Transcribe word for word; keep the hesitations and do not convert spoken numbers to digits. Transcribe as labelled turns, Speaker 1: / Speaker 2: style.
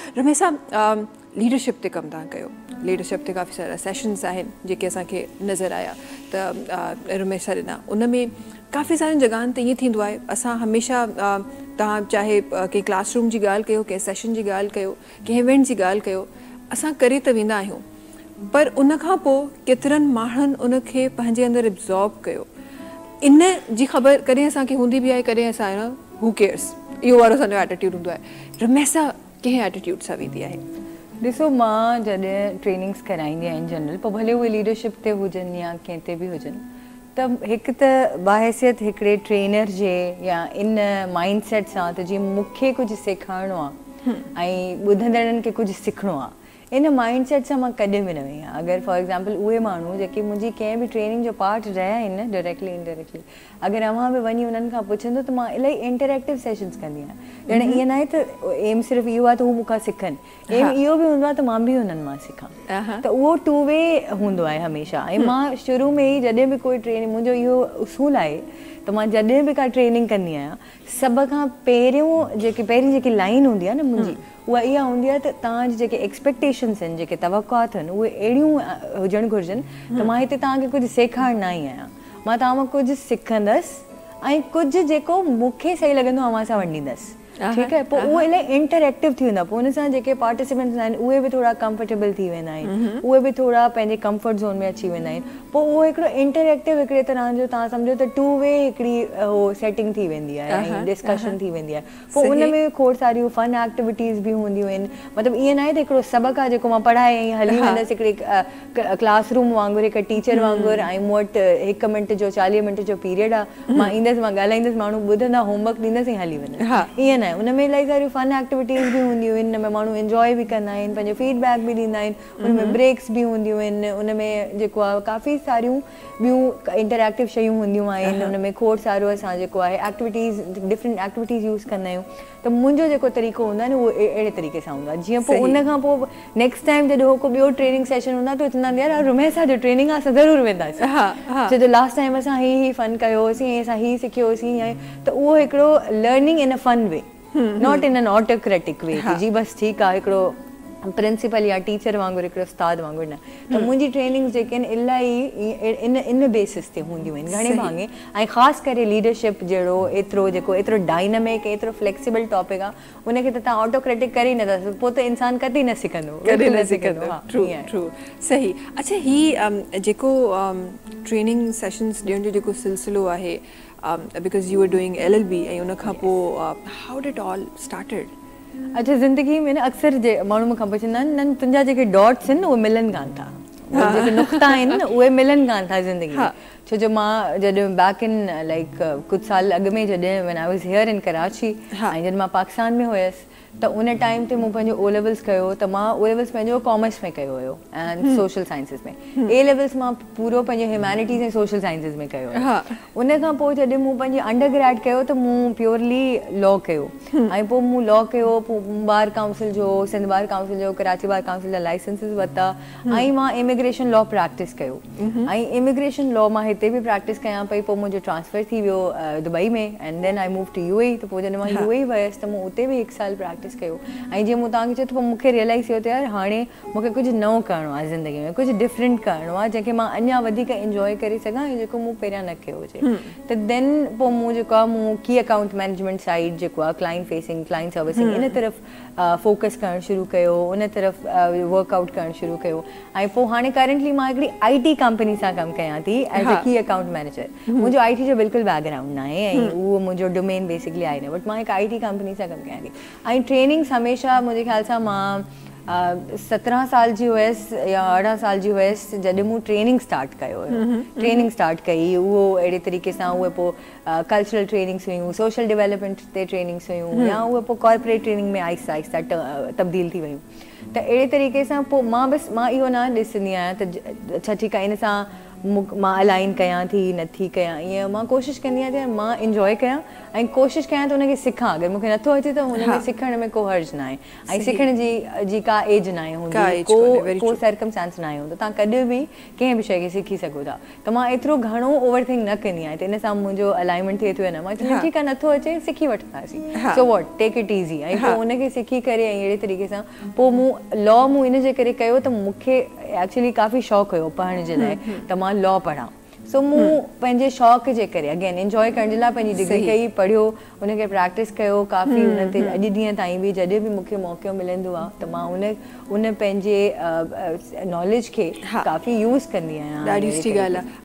Speaker 1: रमेश साहब leadership ते कम था कयो लीडरशिप ते काफ़ी सारा सेशंस आहिनि जेके असांखे नज़र आया त रमेश सर ॾिना उन में काफ़ी सारी जगहनि ते ईअं थींदो आहे असां हमेशह तव्हां चाहे कंहिं क्लासरूम जी ॻाल्हि कयो कंहिं सेशन जी ॻाल्हि कयो कंहिं इवेंट जी ॻाल्हि कयो असां करे त वेंदा आहियूं पर उन खां पोइ केतिरनि माण्हुनि उनखे पंहिंजे अंदरि एब्ज़ॉर्ब कयो इन जी ख़बर कॾहिं असांखे हूंदी बि आहे कॾहिं असां हू केयर्स इहो वारो असांजो एटीट्यूड हूंदो आहे रमेश सां कंहिं एटीट्यूड सां वेंदी आहे
Speaker 2: ॾिसो मां जॾहिं ट्रेनिंग्स कराईंदी आहियां इन जनरल पोइ भले उहे लीडरशिप ते हुजनि या कंहिं ते बि हुजनि त हिकु त बाहैसियत हिकिड़े ट्रेनर जे या इन माइंड सेट सां त जीअं मूंखे कुझु सेखारिणो आहे ऐं ॿुधंदड़नि खे कुझु सिखणो आहे इन माइंड सेट सां मां कॾहिं बि न वई आहियां अगरि फॉर एक्ज़ाम्पल उहे माण्हू जेके मुंहिंजी कंहिं बि ट्रेनिंग जो पार्ट रहिया आहिनि डायरेक्टली इनडायरेक्टली अगरि अव्हां बि वञी उन्हनि खां पुछंदो त मां इलाही इंटरेक्टिव सेशन्स कंदी आहियां ॼण ईअं न आहे त एम सिर्फ़ु इहो आहे त हू मूंखां सिखनि एम इहो बि हूंदो आहे त मां बि हुननि मां सिखां त उहो टू वे हूंदो आहे हमेशह ऐं मां शुरू में ई जॾहिं बि कोई ट्रेनिंग मुंहिंजो इहो उसूल आहे त मां जॾहिं बि का ट्रेनिंग कंदी आहियां सभ खां पहिरियों जेकी पहिरीं जेकी लाइन हूंदी आहे न मुंहिंजी उहा इहा हूंदी आहे त तव्हांजी जेके एक्सपेक्टेशन्स आहिनि जेके तवक़ात आहिनि उहे अहिड़ियूं हुजणु घुरिजनि त मां हिते तव्हांखे कुझु सेखारण न आई आहियां मां तव्हां मां कुझु सिखंदसि ऐं कुझु जेको मूंखे सही लॻंदो आहे मां सां वंडींदसि ठीकु आहे पोइ उहो इलाही इंटरेक्टिव थी वेंदा पोइ हुन सां जेके पार्टिसिपेंट्स आहिनि उहे बि थोरा कंफर्टेबल थी वेंदा आहिनि उहे बि थोरा पंहिंजे कंफर्ट ज़ोन में अची वेंदा आहिनि पोइ उहो हिकिड़ो इंटरेक्टिव हिकिड़े तरह जो तव्हां सम्झो त टू वे हिकिड़ी उहो सेटिंग थी वेंदी आहे ऐं डिस्कशन थी वेंदी आहे पोइ उन में खोड़ सारियूं फन एक्टिविटीज़ बि हूंदियूं आहिनि मतिलबु ईअं न आहे त हिकिड़ो सबक़ु आहे जेको मां पढ़ाए ऐं हली वेंदसि हिकिड़ी क्लासरूम वांगुरु हिकु टीचर वांगुरु ऐं मूं वटि हिकु मिंट जो चालीह मिंट जो पीरियड आहे मां ईंदसि मां ॻाल्हाईंदसि माण्हू ॿुधंदा होमवर्क ॾींदसि ऐं हली वेंदसि ईअं न आहे उन में इलाही सारियूं फन एक्टिविटीज़ बि हूंदियूं आहिनि उन में माण्हू इंजॉय बि कंदा आहिनि पंहिंजो फीडबैक बि ॾींदा आहिनि उन में ब्रेक्स बि हूंदियूं आहिनि उन में जेको आहे काफ़ी सारियूं ॿियूं इंटरेक्टिव शयूं हूंदियूं आहिनि उन में खोड़ सारो असां जेको आहे एक्टिविटीज़ डिफरेंट एक्टिविटीज़ यूज़ कंदा आहियूं त मुंहिंजो जेको तरीक़ो हूंदो आहे न उहो अहिड़े तरीक़े सां हूंदो आहे जीअं पोइ उन खां पोइ नेक्स्ट टाइम जॾहिं को ॿियो ट्रेनिंग सेशन हूंदो आहे त चवंदा आहिनि यार रमेश जो ट्रेनिंग आहे असां ज़रूरु वेंदासीं छो जो लास्ट टाइम असां हीअ हीअ फन कयोसीं ऐं असां हीअ सिखियोसीं ऐं त उहो हिकिड़ो learning in a fun way not in an autocratic way जी बसि ठीकु आहे हिकिड़ो प्रिंसिपल या टीचर वांगुरु हिकिड़ो उस्ताद वांगुरु न त मुंहिंजी ट्रेनिंग्स जेके आहिनि इलाही इन इन बेसिस ते हूंदियूं आहिनि घणे भाङे ऐं ख़ासि करे लीडरशिप जहिड़ो एतिरो जेको एतिरो डायनामिक एतिरो फ्लेक्सिबल टॉपिक आहे उनखे त तव्हां ऑटोक्रेटिक करे ई नथा पोइ त इंसानु कॾहिं न सिखंदो कॾहिं न सिखंदो ट्रू
Speaker 1: ट्रू सही अच्छा ही जेको ट्रेनिंग सेशन्स ॾियण जो जेको सिलसिलो आहे because you are doing L L B ऐं उन खां पोइ हाउ डिड ऑल स्टार्टेड
Speaker 2: अच्छा ज़िंदगी में न अक्सर जे माण्हू मूंखां पुछंदा आहिनि न तुंहिंजा जेके डॉट्स आहिनि न उहे मिलनि कान था जेके नुक़्ता आहिनि न उहे मिलनि कान था ज़िंदगी में छो जो मां जॾहिं बैक इन लाइक कुझु साल अॻु में जॾहिं when I was here in Karachi ऐं जॾहिं मां पाकिस्तान में हुयसि त उन टाइम ते मूं पंहिंजो ओ लेवल्स कयो त मां ओ लेवल्स पंहिंजो कॉमर्स में कयो हुयो ऐं सोशल साइंसिस में ए लेवल्स मां पूरो पंहिंजो ह्यूमैनिटीज़ ऐं सोशल साइंसिस में कयो उन खां पोइ जॾहिं मूं पंहिंजी अंडर ग्रेड कयो त मूं प्योरली लॉ कयो ऐं पोइ मूं लॉ कयो पोइ बार काउंसिल जो सिंध बार काउंसिल जो कराची बार काउंसिल जा लाइसेंसिस वरिता ऐं मां इमिग्रेशन लॉ प्रैक्टिस कयो ऐं इमिग्रेशन लॉ मां हिते बि प्रैक्टिस कयां पई पोइ मुंहिंजो ट्रांसफर थी वियो दुबई में and then I move to U A त पोइ जॾहिं मां यू ए वियसि त मूं उते बि हिकु साल प्रैक्टिस कयो ऐं जीअं मूं तव्हांखे चयो त पोइ मूंखे रियलाइज़ थियो त यार हाणे मूंखे कुझु नओं करिणो आहे ज़िंदगी में कुझु डिफरेंट करिणो आहे जंहिंखे मां अञा वधीक इंजॉय करे सघां ऐं जेको मूं पहिरियां न कयो हुजे त देन पोइ मूं जेको आहे मूं की अकाउंट मैनेजमेंट साइड जेको आहे क्लाइंट फेसिंग क्लाइंट सर्विसिंग इन तरफ़ फोकस करणु शुरू कयो उन तरफ़ वर्कआउट करणु शुरू कयो ऐं पोइ हाणे करंटली मां हिकिड़ी आई टी कंपनी सां कमु कयां थी एज़ अ की अकाउंट मैनेजर मुंहिंजो आई टी जो बिल्कुलु बैकग्राउंड न आहे ऐं उहो मुंहिंजो डोमेन बेसिकली आहे न बट मां हिकु आई टी कंपनी सां कमु कयां थी ऐं ट्रेनिंग्स हमेशह मुंहिंजे ख़्याल सां मां सत्रहं साल जी हुयसि या अरिड़हं साल जी हुयसि जॾहिं मूं ट्रेनिंग स्टार्ट कयो हुयो ट्रेनिंग स्टार्ट कई उहो अहिड़े तरीक़े सां उहे पोइ कल्चरल ट्रेनिंग्स हुयूं सोशल डेवलपमेंट ते ट्रेनिंग्स हुयूं या उहे पोइ कॉर्पोरेट ट्रेनिंग में आहिस्ता आहिस्ता तब्दील थी वियूं त अहिड़े तरीक़े सां पोइ मां बसि मां इहो न ॾिसंदी आहियां त अच्छा ठीकु आहे इन सां मां अलाइन कयां थी नथी कयां, ईअं मां कोशिशि कंदी आहियां त मां इंजॉय कयां ऐं कोशिशि कयां त उनखे सिखां। अगरि मूंखे नथो अचे त हुन में सिखण में को हर्ज न आहे ऐं सिखण जी जी का एज न आहे हूंदी, को को सर्कमस्टांस न आहे हूंदो, तव्हां कॾहिं बि कंहिं बि शइ खे सिखी सघो था। त मां एतिरो घणो ओवर थिंक न कंदी आहियां, त इन सां मुंहिंजो अलाइनमेंट थिए थो या न, मां चवंदी ठीकु आहे नथो अचे सिखी वठंदासीं, so what, take it easy. ऐं पोइ उनखे सिखी करे ऐं अहिड़े तरीक़े सां पोइ मूं लॉ मूं इन जे करे कयो त मूंखे एक्चुअली काफ़ी शौक़ु हुयो पढ़ण जे लाइ त मां लॉ पढ़ां। सो मूं पंहिंजे शौक़ जे करे अगेन इंजॉय करण जे लाइ पंहिंजी डिग्री कई, पढ़ियो, उनखे प्रैक्टिस कयो काफ़ी, उन ते अॼु ॾींहं ताईं बि जॾहिं बि मूंखे मौक़ो मिलंदो आहे त मां उन उन पंहिंजे नॉलेज खे काफ़ी यूज़ कंदी आहियां।
Speaker 1: ॾाढी सुठी ॻाल्हि आहे।